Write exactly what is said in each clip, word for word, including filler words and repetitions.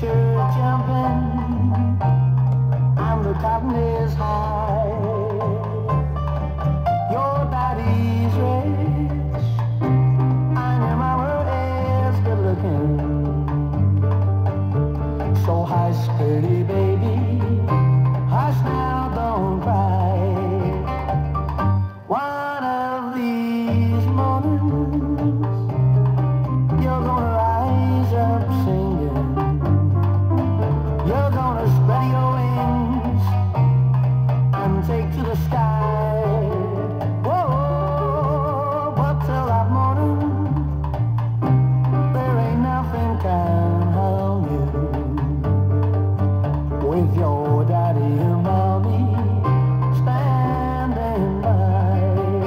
sure jumping, and the cotton is high. Your daddy's rich, and your mama is good looking. So hush, pretty baby, hush now, don't cry. One of these mornings, you're gonna rise up singing. You're gonna spread your wings and take to the sky. Whoa, but till that morning, there ain't nothing can harm you. With your daddy and mommy standing by.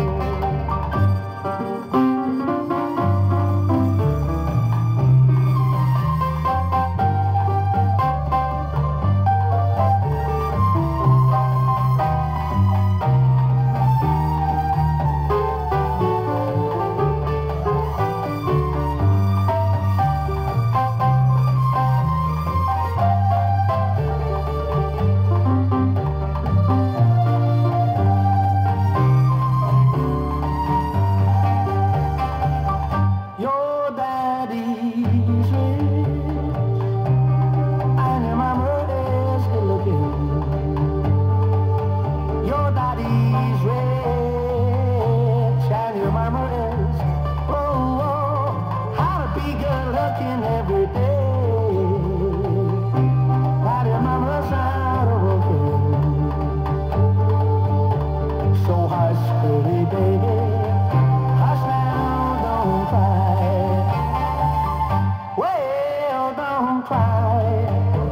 Your daddy's rich, and your mama is good looking. Your daddy's rich, and your mama is, oh, oh, how to be good looking every day. While your mama's out of working. So hush, pretty baby, hush now, don't cry. Well, don't cry.